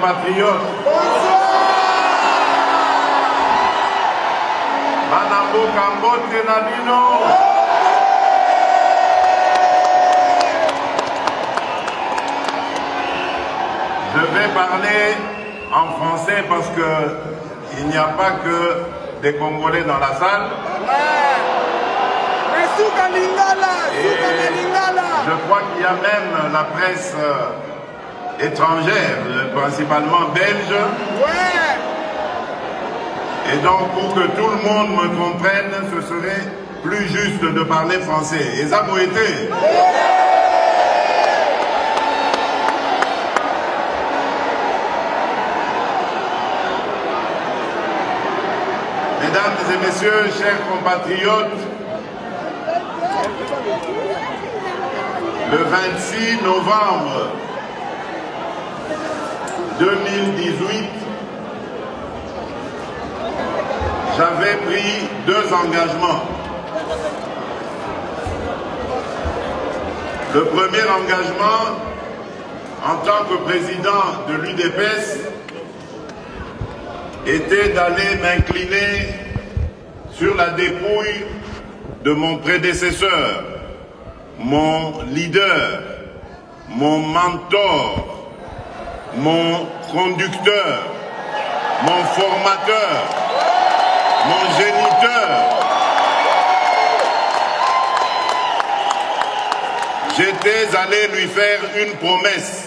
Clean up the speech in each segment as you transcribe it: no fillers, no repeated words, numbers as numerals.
compatriotes. Bonsoir. Manambo Kambote Nabino. Je vais parler en français parce que il n'y a pas que des Congolais dans la salle. Et je crois qu'il y a même la presse étrangère, principalement belge. Et donc pour que tout le monde me comprenne, ce serait plus juste de parler français. Et ça m'a été. Mesdames et messieurs, chers compatriotes, le 26 novembre 2018, j'avais pris deux engagements. Le premier engagement, en tant que président de l'UDPS, était d'aller m'incliner sur la dépouille de mon prédécesseur, mon leader, mon mentor, mon conducteur, mon formateur, mon géniteur. J'étais allé lui faire une promesse.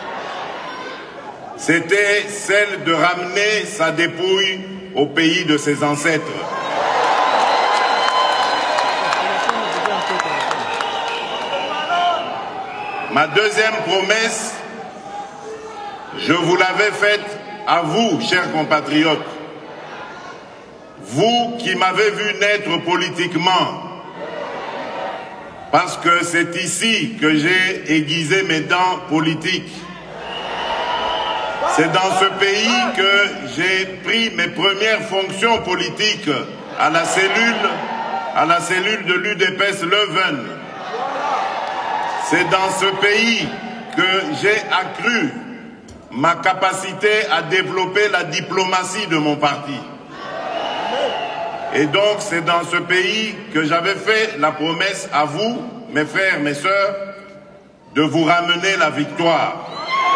C'était celle de ramener sa dépouille au pays de ses ancêtres. Ma deuxième promesse, je vous l'avais faite à vous, chers compatriotes. Vous qui m'avez vu naître politiquement, parce que c'est ici que j'ai aiguisé mes dents politiques. C'est dans ce pays que j'ai pris mes premières fonctions politiques à la cellule de l'UDPS Leuven. C'est dans ce pays que j'ai accru ma capacité à développer la diplomatie de mon parti. Et donc c'est dans ce pays que j'avais fait la promesse à vous, mes frères, mes sœurs, de vous ramener la victoire.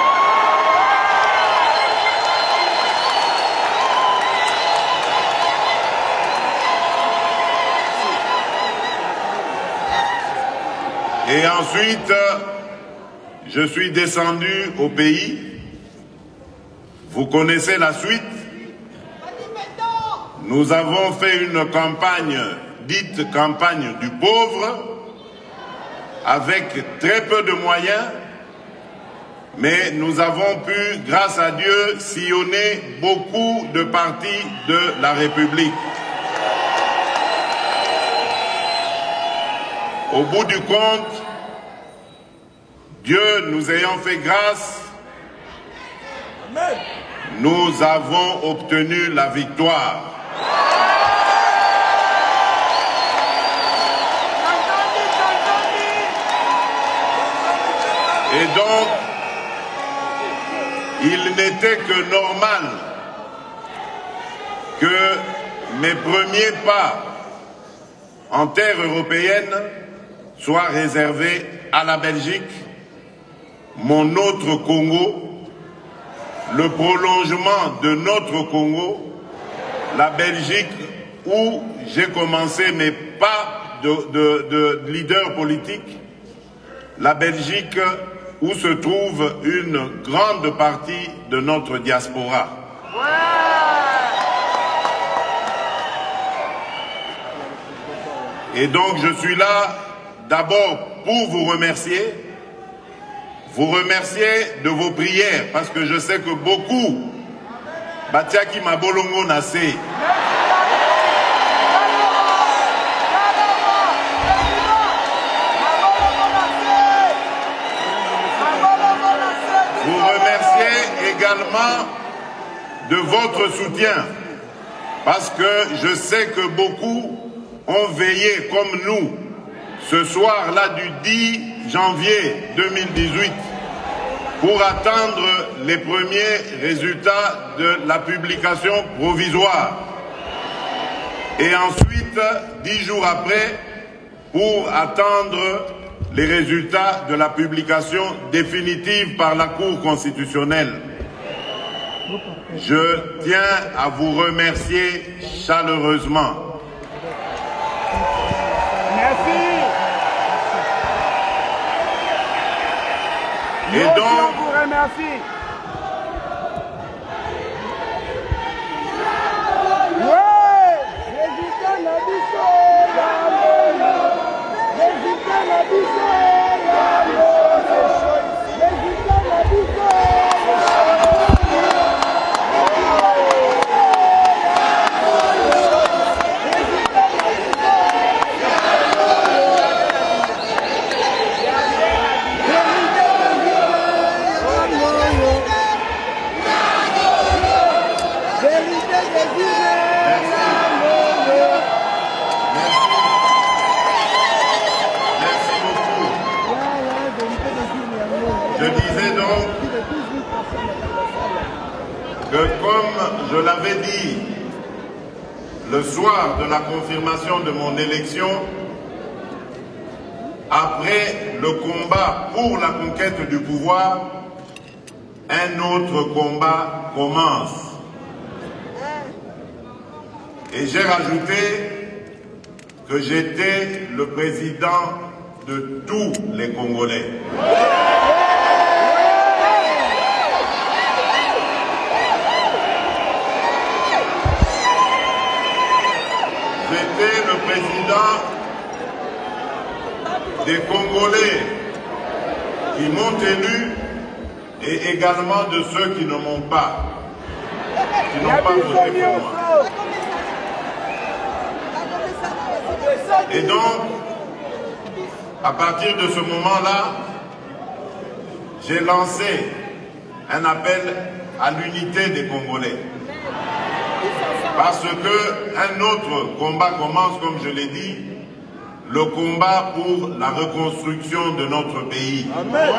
Et ensuite, je suis descendu au pays. Vous connaissez la suite. Nous avons fait une campagne, dite campagne du pauvre, avec très peu de moyens, mais nous avons pu, grâce à Dieu, sillonner beaucoup de partis de la République. Au bout du compte, Dieu nous ayant fait grâce, nous avons obtenu la victoire. Et donc, il n'était que normal que mes premiers pas en terre européenne soit réservé à la Belgique, mon autre Congo, le prolongement de notre Congo, la Belgique où j'ai commencé mes pas de leader politique, la Belgique où se trouve une grande partie de notre diaspora. Et donc je suis là d'abord pour vous remercier de vos prières, parce que je sais que beaucoup, Batiaki Mabolongo Nassé, vous remerciez également de votre soutien, parce que je sais que beaucoup ont veillé comme nous ce soir-là du 10 janvier 2018 pour attendre les premiers résultats de la publication provisoire. Et ensuite, 10 jours après, pour attendre les résultats de la publication définitive par la Cour constitutionnelle. Je tiens à vous remercier chaleureusement. Merci. Et donc, je vous remercie. Je disais donc que, comme je l'avais dit le soir de la confirmation de mon élection, après le combat pour la conquête du pouvoir, un autre combat commence. Et j'ai rajouté que j'étais le président de tous les Congolais. J'étais le président des Congolais qui m'ont élu et également de ceux qui ne m'ont pas, qui n'ont pas voté pour moi. Et donc, à partir de ce moment-là, j'ai lancé un appel à l'unité des Congolais. Parce qu'un autre combat commence, comme je l'ai dit, le combat pour la reconstruction de notre pays. Amen.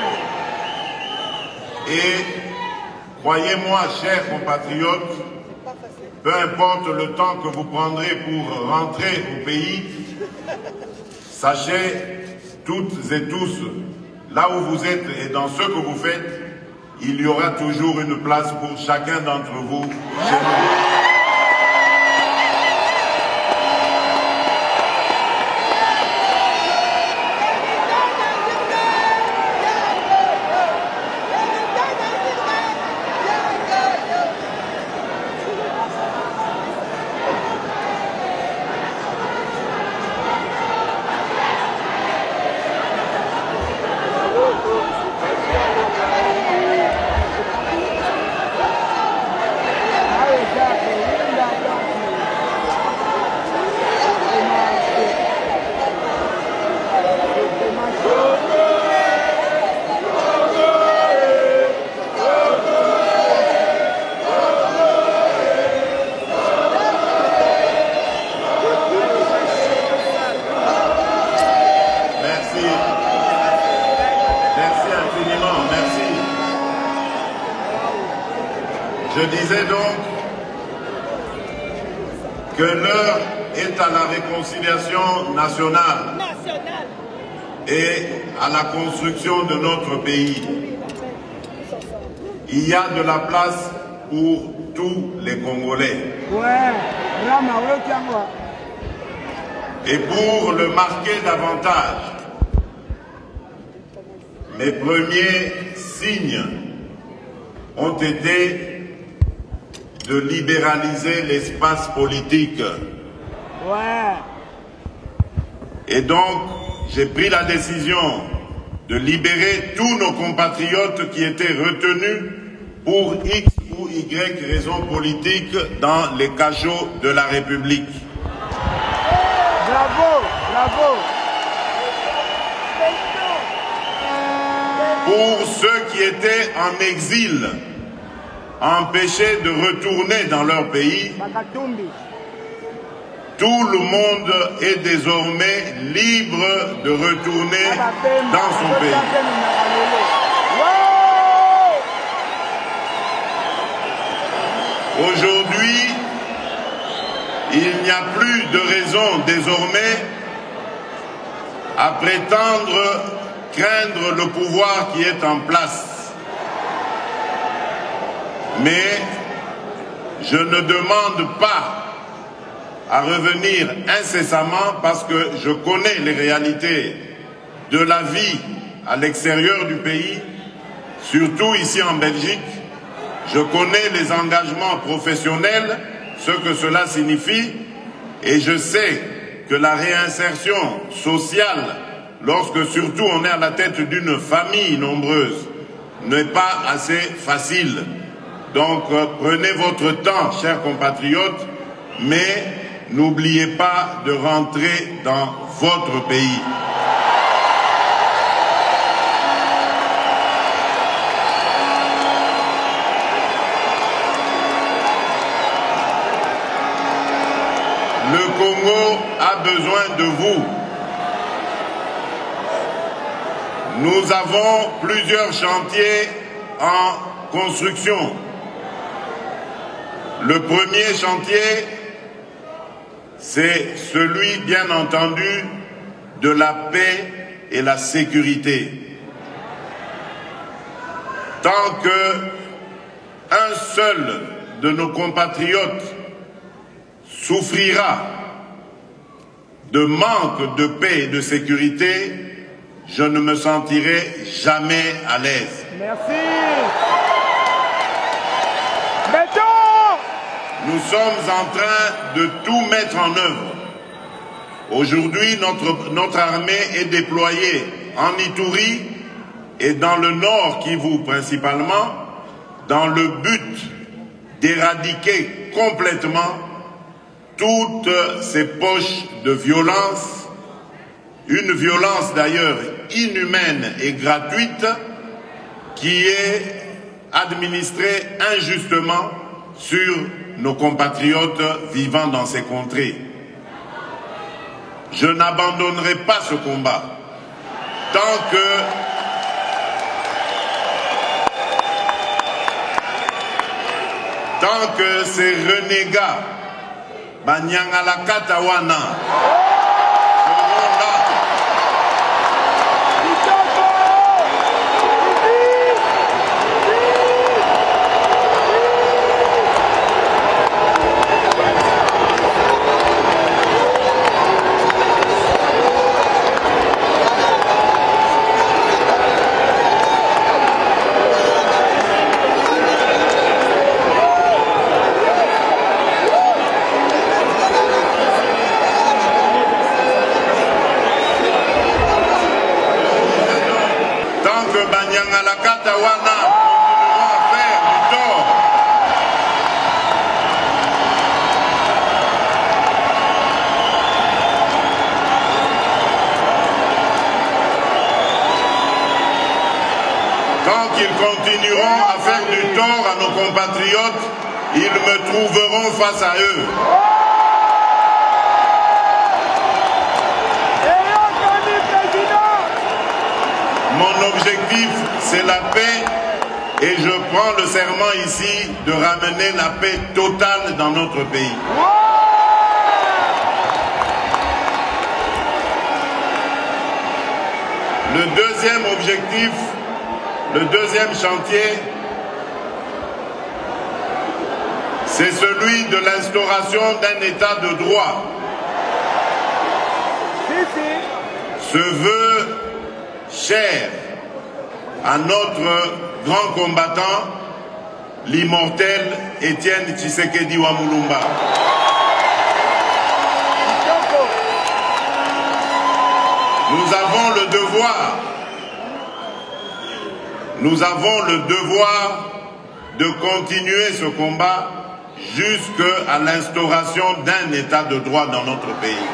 Et croyez-moi, chers compatriotes, peu importe le temps que vous prendrez pour rentrer au pays, sachez toutes et tous, là où vous êtes et dans ce que vous faites, il y aura toujours une place pour chacun d'entre vous chez nous. Je disais donc que l'heure est à la réconciliation nationale et à la construction de notre pays. Il y a de la place pour tous les Congolais. Et pour le marquer davantage, mes premiers signes ont été de libéraliser l'espace politique. Et donc, j'ai pris la décision de libérer tous nos compatriotes qui étaient retenus pour X ou Y raisons politiques dans les cachots de la République. Bravo, bravo. Pour ceux qui étaient en exil, empêchés de retourner dans leur pays, tout le monde est désormais libre de retourner dans son pays. Aujourd'hui, il n'y a plus de raison désormais à prétendre craindre le pouvoir qui est en place. Mais je ne demande pas à revenir incessamment parce que je connais les réalités de la vie à l'extérieur du pays, surtout ici en Belgique. Je connais les engagements professionnels, ce que cela signifie, et je sais que la réinsertion sociale, lorsque surtout on est à la tête d'une famille nombreuse, n'est pas assez facile. Donc prenez votre temps, chers compatriotes, mais n'oubliez pas de rentrer dans votre pays. Le Congo a besoin de vous. Nous avons plusieurs chantiers en construction. Le premier chantier, c'est celui, bien entendu, de la paix et la sécurité. Tant qu'un seul de nos compatriotes souffrira de manque de paix et de sécurité, je ne me sentirai jamais à l'aise. Merci. Béton! Nous sommes en train de tout mettre en œuvre. Aujourd'hui, notre armée est déployée en Ituri et dans le nord Kivu principalement, dans le but d'éradiquer complètement toutes ces poches de violence, une violence d'ailleurs inhumaine et gratuite qui est administrée injustement sur nos compatriotes vivant dans ces contrées. Je n'abandonnerai pas ce combat tant que ces renégats Banyangala Katawana seront là. Tant qu'ils continueront à faire du tort à nos compatriotes, ils me trouveront face à eux. Mon objectif, c'est la paix et je prends le serment ici de ramener la paix totale dans notre pays. Le deuxième objectif, le deuxième chantier, c'est celui de l'instauration d'un état de droit. Ce vœu cher à notre grand combattant, l'immortel Étienne Tshisekedi Wamulumba. Nous avons le devoir de continuer ce combat jusqu'à l'instauration d'un état de droit dans notre pays.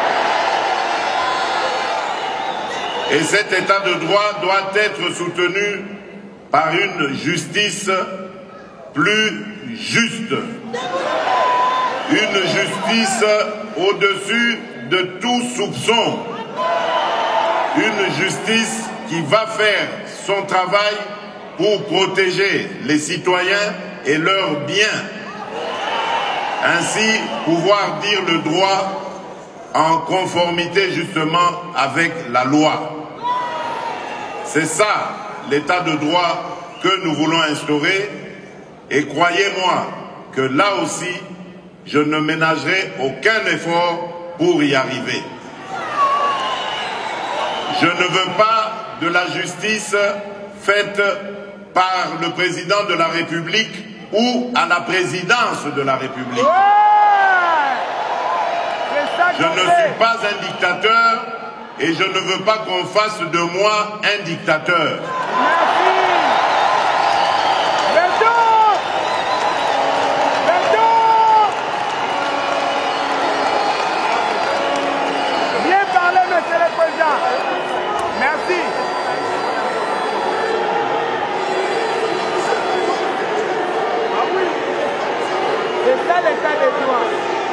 Et cet état de droit doit être soutenu par une justice plus juste. Une justice au-dessus de tout soupçon. Une justice qui va faire son travail pour protéger les citoyens et leurs biens Ainsi, pouvoir dire le droit en conformité justement avec la loi. C'est ça, l'état de droit que nous voulons instaurer. Et croyez-moi que là aussi, je ne ménagerai aucun effort pour y arriver. Je ne veux pas de la justice faite par le président de la République ou à la présidence de la République. Je ne suis pas un dictateur et je ne veux pas qu'on fasse de moi un dictateur. Bien parlé, monsieur le président. Merci. Ah oui, c'est ça l'état de droit.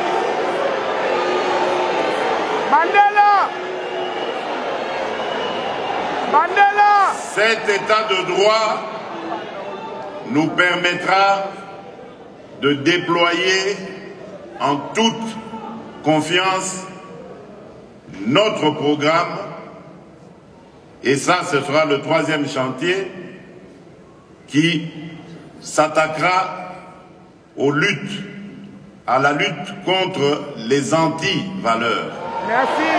Mandela! Mandela! Cet état de droit nous permettra de déployer en toute confiance notre programme, et ça, ce sera le troisième chantier qui s'attaquera aux luttes, à la lutte contre les anti-valeurs. Merci.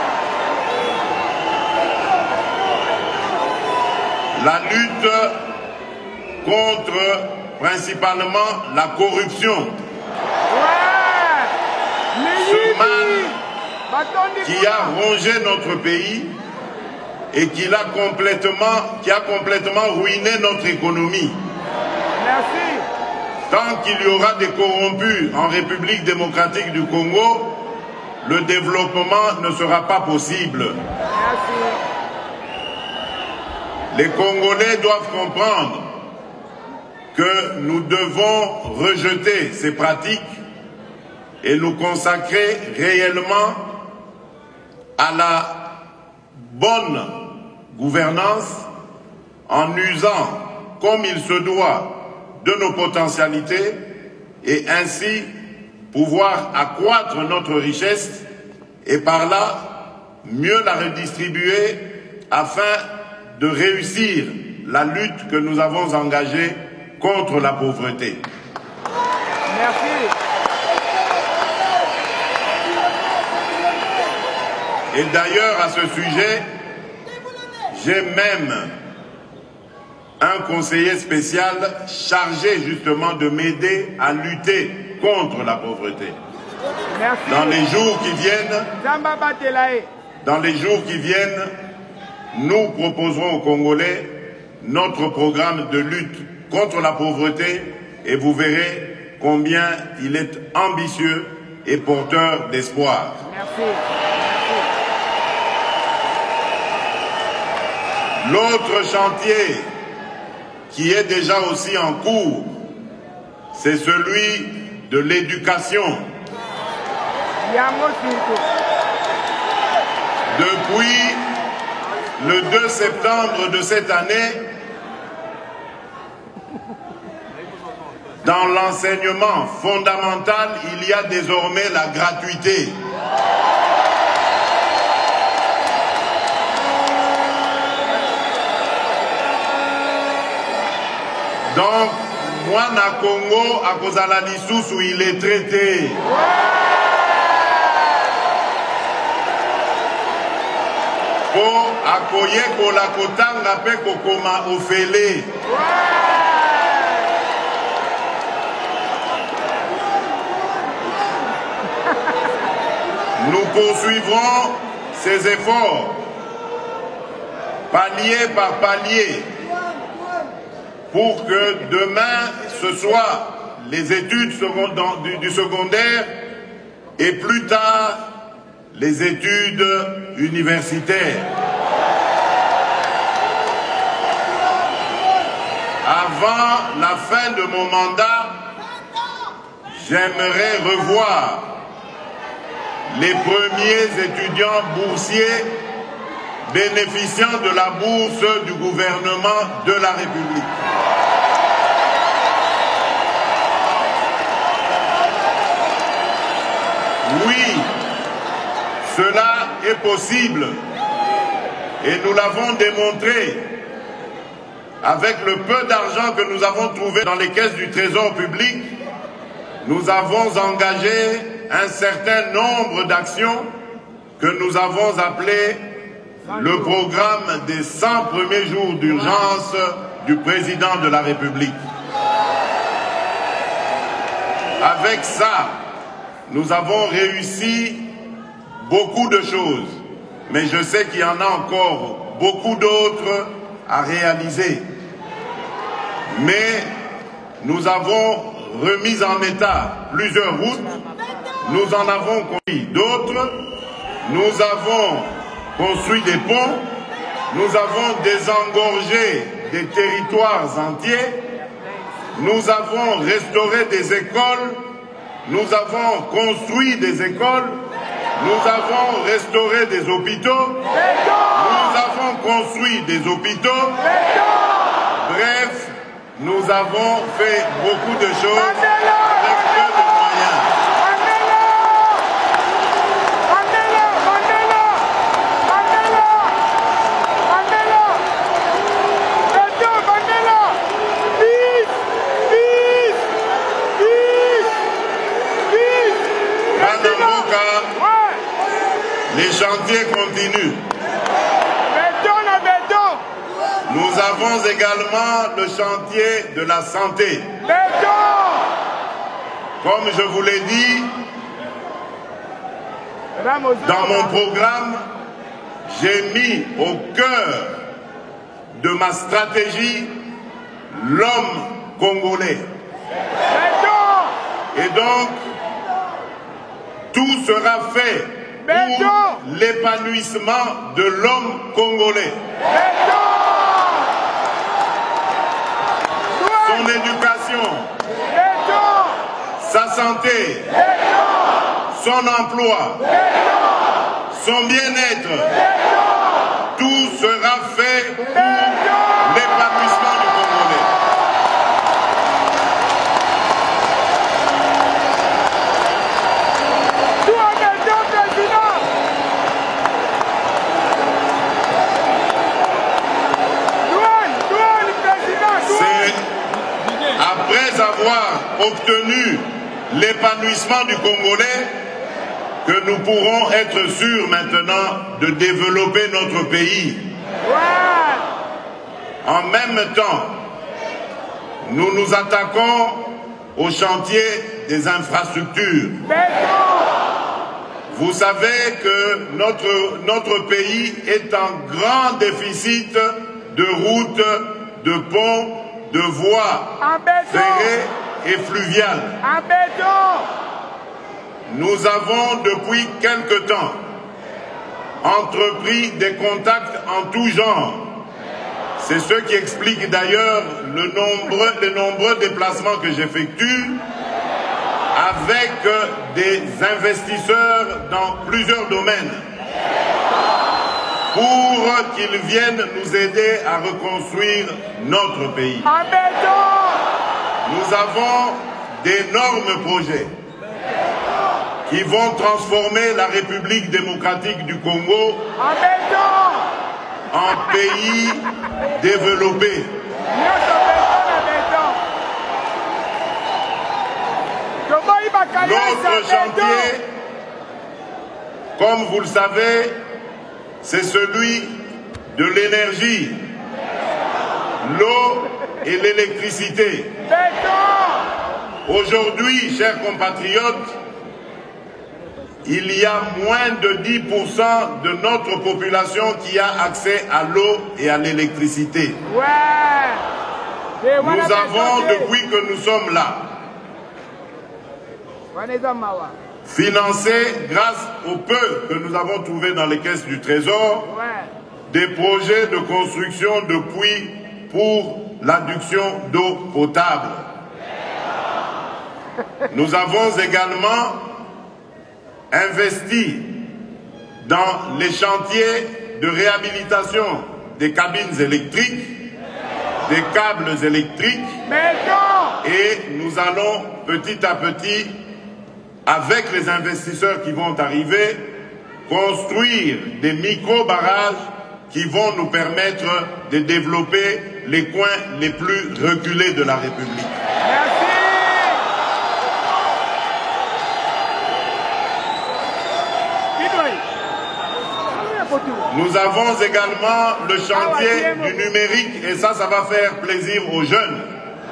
La lutte contre principalement la corruption. Ce mal qui a rongé notre pays et qui a complètement ruiné notre économie. Merci. Tant qu'il y aura des corrompus en République démocratique du Congo, le développement ne sera pas possible. Merci. Les Congolais doivent comprendre que nous devons rejeter ces pratiques et nous consacrer réellement à la bonne gouvernance en usant comme il se doit de nos potentialités et ainsi pouvoir accroître notre richesse et par là mieux la redistribuer afin de réussir la lutte que nous avons engagée contre la pauvreté. Merci. Et d'ailleurs, à ce sujet, j'ai même un conseiller spécial chargé justement de m'aider à lutter contre la pauvreté. Merci. Dans les jours qui viennent, nous proposerons aux Congolais notre programme de lutte contre la pauvreté et vous verrez combien il est ambitieux et porteur d'espoir. Merci. L'autre chantier qui est déjà aussi en cours, c'est celui de l'éducation. Depuis le 2 septembre de cette année, dans l'enseignement fondamental, il y a désormais la gratuité. Donc, moi, na Congo, à Kozala Lissous, où il est traité. Pour accueillir la Kotanga pe kokoma ofele. Nous poursuivrons ces efforts, palier par palier, pour que demain, ce soit les études du secondaire et plus tard, les études universitaires. Avant la fin de mon mandat, j'aimerais revoir les premiers étudiants boursiers bénéficiant de la bourse du gouvernement de la République. Oui, cela est possible et nous l'avons démontré avec le peu d'argent que nous avons trouvé dans les caisses du Trésor public. Nous avons engagé un certain nombre d'actions que nous avons appelées le programme des 100 premiers jours d'urgence du président de la République. Avec ça, nous avons réussi beaucoup de choses, mais je sais qu'il y en a encore beaucoup d'autres à réaliser. Mais nous avons remis en état plusieurs routes, nous en avons construit d'autres, nous avons construit des ponts, nous avons désengorgé des territoires entiers, nous avons restauré des écoles, nous avons construit des écoles, nous avons restauré des hôpitaux, nous avons construit des hôpitaux, bref, nous avons fait beaucoup de choses avec peu de moyens. Les chantiers continuent. Nous avons également le chantier de la santé. Comme je vous l'ai dit, dans mon programme, j'ai mis au cœur de ma stratégie l'homme congolais. Et donc, tout sera fait pour l'épanouissement de l'homme congolais. Son éducation, sa santé, son emploi, son bien-être, tout sera fait pour l'épanouissement du Congolais. Après avoir obtenu l'épanouissement du Congolais, que nous pourrons être sûrs maintenant de développer notre pays. En même temps, nous nous attaquons au chantier des infrastructures. Vous savez que notre pays est en grand déficit de routes, de ponts, de voies ferrées et fluviales. Nous avons depuis quelque temps entrepris des contacts en tout genre. C'est ce qui explique d'ailleurs les nombreux déplacements que j'effectue avec des investisseurs dans plusieurs domaines pour qu'ils viennent nous aider à reconstruire notre pays. Nous avons d'énormes projets qui vont transformer la République démocratique du Congo en pays développé. L'autre chantier, comme vous le savez, c'est celui de l'énergie, l'eau et l'électricité. Aujourd'hui, chers compatriotes, il y a moins de 10% de notre population qui a accès à l'eau et à l'électricité. Nous avons, depuis que nous sommes là, financé, grâce au peu que nous avons trouvé dans les caisses du Trésor, des projets de construction de puits pour l'adduction d'eau potable. Nous avons également investi dans les chantiers de réhabilitation des cabines électriques, des câbles électriques, et nous allons petit à petit avec les investisseurs qui vont arriver, construire des micro-barrages qui vont nous permettre de développer les coins les plus reculés de la République. Merci. Nous avons également le chantier du numérique et ça va faire plaisir aux jeunes.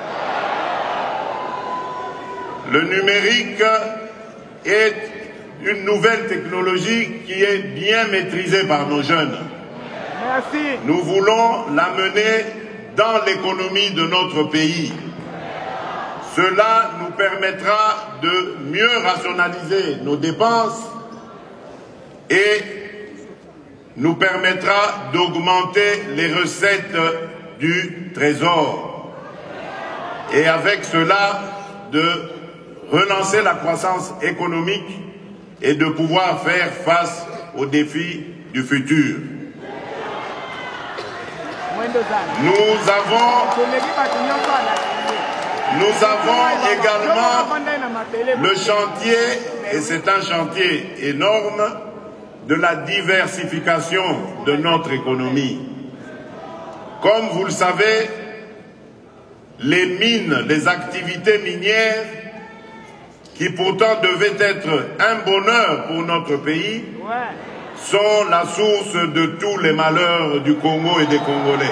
Le numérique est une nouvelle technologie qui est bien maîtrisée par nos jeunes. Merci. Nous voulons l'amener dans l'économie de notre pays. Cela nous permettra de mieux rationaliser nos dépenses et nous permettra d'augmenter les recettes du Trésor. Et avec cela, de relancer la croissance économique et de pouvoir faire face aux défis du futur. Nous avons également le chantier, et c'est un chantier énorme, de la diversification de notre économie. Comme vous le savez, les mines, les activités minières, qui pourtant devaient être un bonheur pour notre pays, sont la source de tous les malheurs du Congo et des Congolais.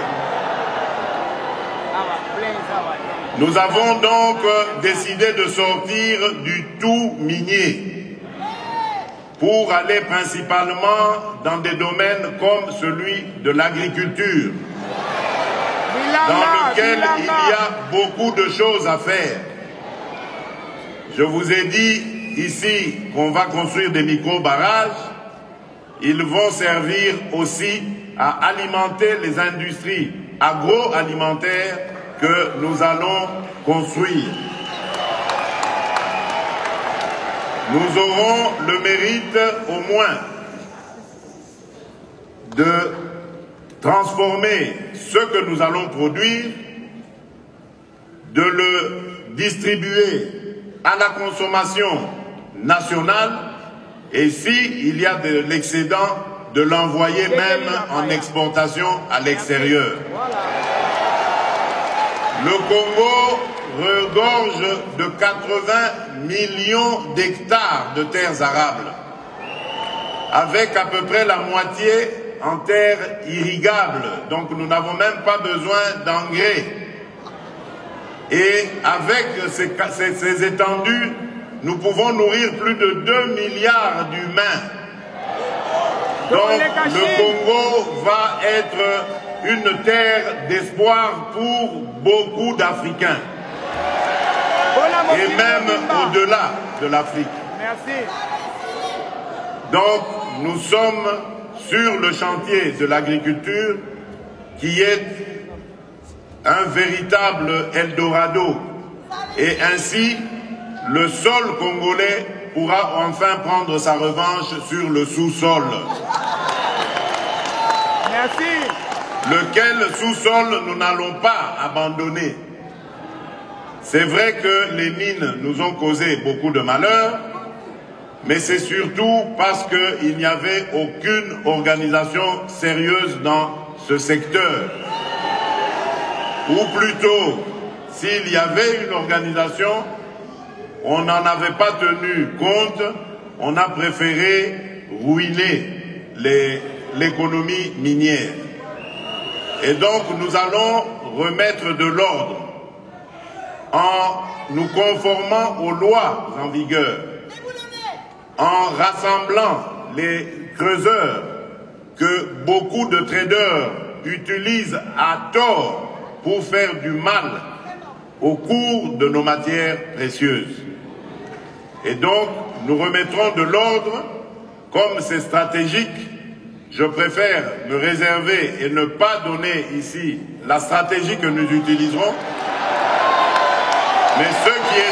Nous avons donc décidé de sortir du tout minier pour aller principalement dans des domaines comme celui de l'agriculture, dans lequel il y a beaucoup de choses à faire. Je vous ai dit ici qu'on va construire des micro-barrages. Ils vont servir aussi à alimenter les industries agroalimentaires que nous allons construire. Nous aurons le mérite au moins de transformer ce que nous allons produire, de le distribuer à la consommation nationale et s'il y a de l'excédent, de l'envoyer même en exportation à l'extérieur. Le Congo regorge de 80 millions d'hectares de terres arables, avec à peu près la moitié en terres irrigables. Donc nous n'avons même pas besoin d'engrais. Et avec ces étendues, nous pouvons nourrir plus de 2 milliards d'humains. Donc le Congo va être une terre d'espoir pour beaucoup d'Africains. Et même au-delà de l'Afrique. Merci. Donc nous sommes sur le chantier de l'agriculture qui est un véritable Eldorado. Et ainsi, le sol congolais pourra enfin prendre sa revanche sur le sous-sol. Merci. Lequel sous-sol nous n'allons pas abandonner. C'est vrai que les mines nous ont causé beaucoup de malheurs, mais c'est surtout parce qu'il n'y avait aucune organisation sérieuse dans ce secteur. Ou plutôt, s'il y avait une organisation, on n'en avait pas tenu compte, on a préféré ruiner l'économie minière. Et donc nous allons remettre de l'ordre en nous conformant aux lois en vigueur, en rassemblant les creuseurs que beaucoup de traders utilisent à tort pour faire du mal au cours de nos matières précieuses. Et donc, nous remettrons de l'ordre, comme c'est stratégique. Je préfère me réserver et ne pas donner ici la stratégie que nous utiliserons. Mais ce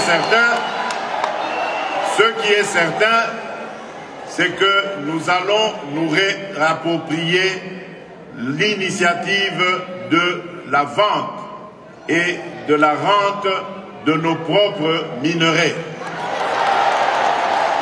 qui est certain, c'est que nous allons nous réapproprier l'initiative de la vente et de la rente de nos propres minerais.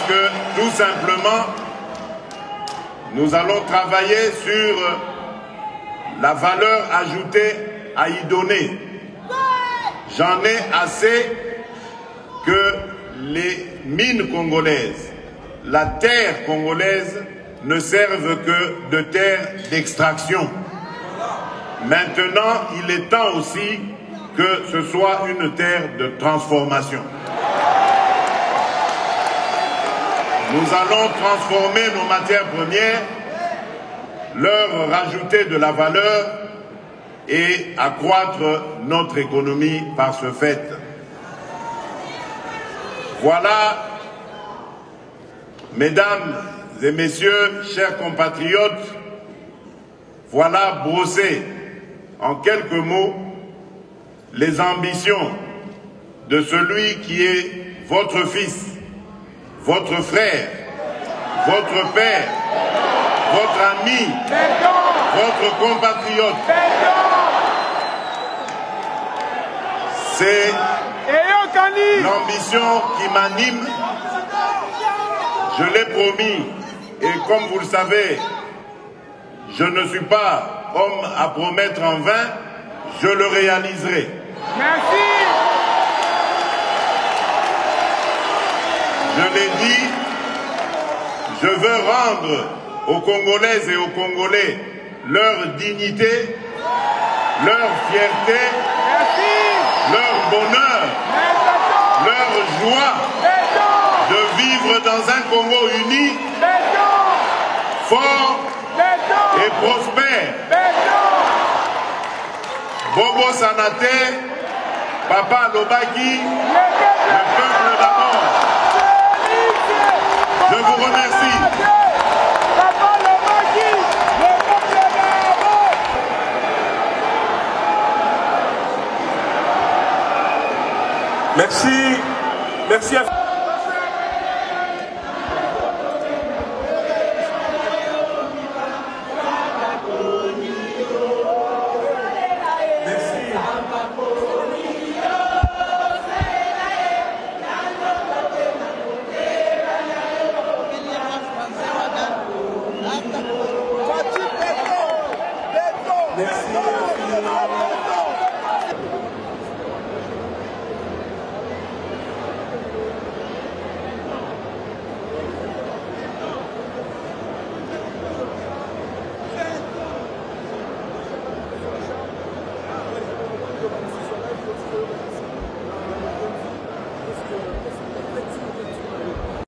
que tout simplement, nous allons travailler sur la valeur ajoutée à y donner. J'en ai assez que les mines congolaises, la terre congolaise ne servent que de terre d'extraction. Maintenant, il est temps aussi que ce soit une terre de transformation. Nous allons transformer nos matières premières, leur rajouter de la valeur et accroître notre économie par ce fait. Voilà, mesdames et messieurs, chers compatriotes, voilà brossé en quelques mots les ambitions de celui qui est votre fils, votre frère, votre père, votre ami, votre compatriote. C'est l'ambition qui m'anime. Je l'ai promis et comme vous le savez, je ne suis pas homme à promettre en vain, je le réaliserai. Merci. Je l'ai dit, je veux rendre aux Congolaises et aux Congolais leur dignité, leur fierté, leur bonheur, leur joie de vivre dans un Congo uni, fort et prospère. Bobo Sanate, Papa Lobaki, le peuple d'abord. Je vous remercie. Merci. Merci à